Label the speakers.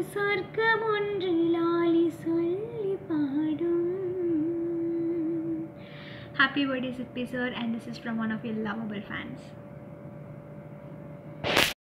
Speaker 1: சொர்க்கம் ஒன்றில் ஆலி சொல்லி பாடும். Happy birthday Siddhi sir, and this is from one of your lovable fans.